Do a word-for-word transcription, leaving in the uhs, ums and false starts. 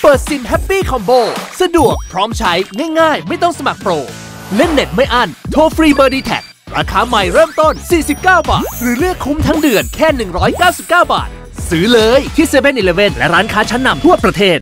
เปิดซิมแฮปปี้คอมโบสะดวกพร้อมใช้ง่ายๆไม่ต้องสมัครโปรเล่นเน็ตไม่อั้นโทรฟรีเบอร์ดีแท็กราคาใหม่เริ่มต้นสี่สิบเก้าบาทหรือเลือกคุ้มทั้งเดือนแค่หนึ่งร้อยเก้าสิบเก้าบาทซื้อเลยที่ เซเว่น อีเลฟเว่น และร้านค้าชั้นนำทั่วประเทศ